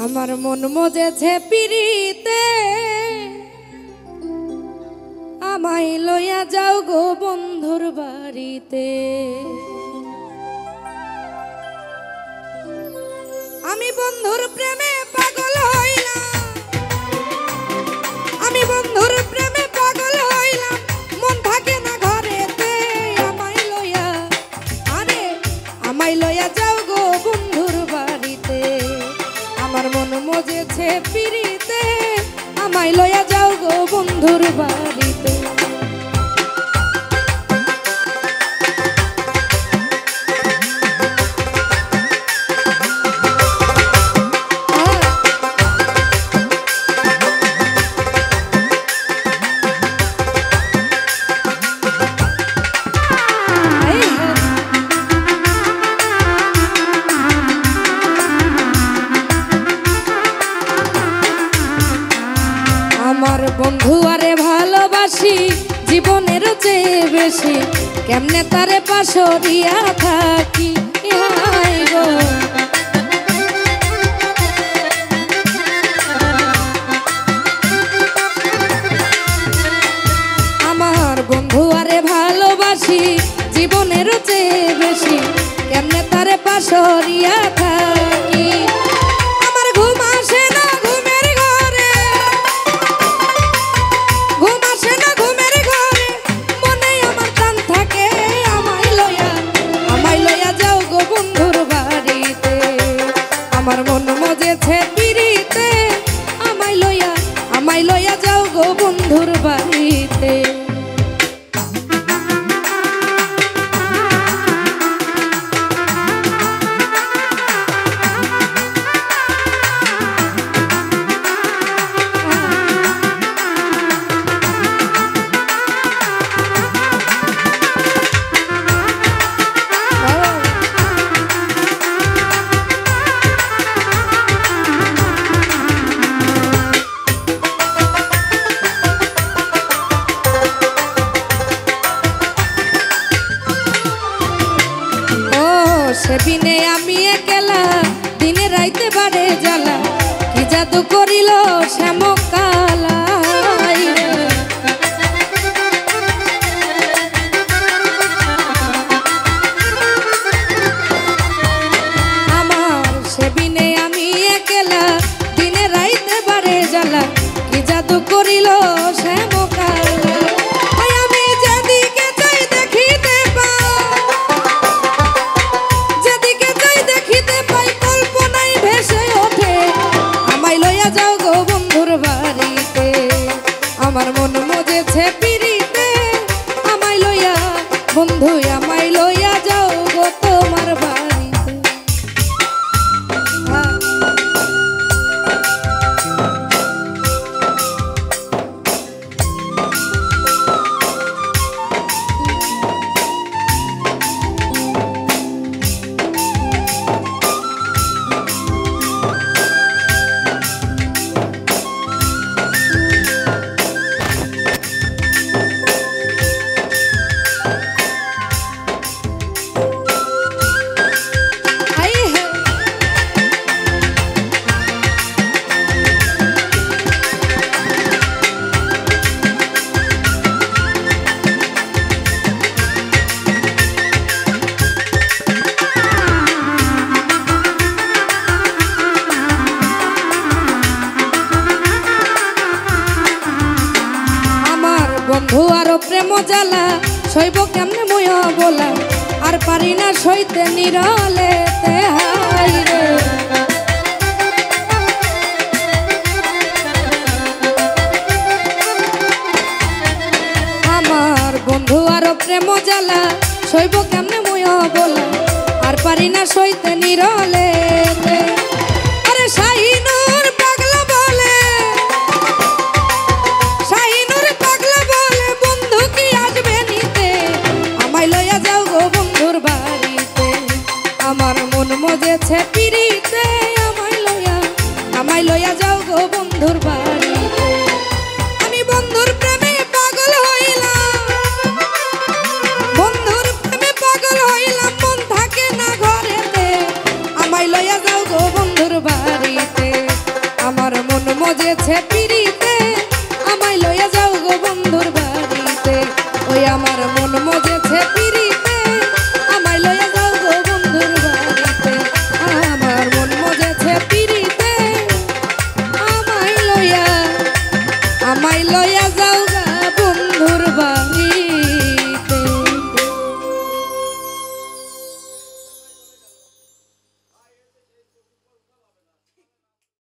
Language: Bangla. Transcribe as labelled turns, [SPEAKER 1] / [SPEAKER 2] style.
[SPEAKER 1] আমার মন মজেছে পিরিতে, আমায় লইয়া যাও গো বন্ধুর বাড়িতে। আমি বন্ধুর প্রেমে পাগল হইলাম, আমি বন্ধুর প্রেমে পাগল হইলাম, মন থাকে না ঘরেতে। আমায় লইয়া, আরে আমায় লইয়া যাও গো বন্ধুর বাড়িতে। আমার মন মজেছে পিরিতে, আমায় লইয়া যাও গো বন্ধুর বাড়িতে। আমার বন্ধু আরে ভালোবাসি জীবনের চেয়ে বেশি, কেমনে তারে পাশরিয়া থাকি। হায় গো আমার বন্ধু আরে ভালোবাসি জীবনের চেয়ে বেশি, কেমনে তারে পাশরিয়া থাকি। আমার ঘুম আসে না ঘুমের ঘরে, ঘুম আসে না ঘুমের ঘরে, মনে আমার টান থাকে। আমায় লইয়া যাও গো বন্ধুর বাড়িতে। আমার মন মজেছে পিরিতে, আমায় লইয়া যাও গো বন্ধুর বাড়িতে। সেদিনে আমি একলা, দিনে রাইতে বাড়ে জ্বালা, কি জাদু করিল শ্যামক কালা। আমার সেদিনে আমি একলা, দিনে রাইতে বাড়ে জ্বালা, কি জাদু করিল শ্যামক কালা। আমার মন মজেছে পিরিতে, আমায় লইয়া বন্ধু, আমায় লইয়া যাও গো তোমার বাড়িতে। বন্ধু আরো প্রেম জ্বালা, সইব কেমনে মই বলা, আর পারি না সইতে নিরলেতে। হায় রে আমার বন্ধু আরো প্রেম জ্বালা, সইব কেমনে মই বলা, আর পারি না সইতে নিরলেতে। আরে শাহিনুর পাগলা বলে, আমার মন মজেছে পিরিতে, আমায় লইয়া যাও গো বন্ধুর বাড়িতে। আমি বন্ধুর প্রেমে পাগল হইলাম, বন্ধুর প্রেমে পাগল হইলাম, মন থাকে না ঘরেতে। আমায় লইয়া যাও গো বন্ধুর বাড়িতে। মজেছে পিরিতে আমায় লইয়া যাও গো বন্ধুর বাড়িতে ওই আমার মন মজেছে পিরিতে আমায় লইয়া যাও গো বন্ধুর বাড়িতে আমার মন মজেছে পিরিতে আমায় লইয়া যাও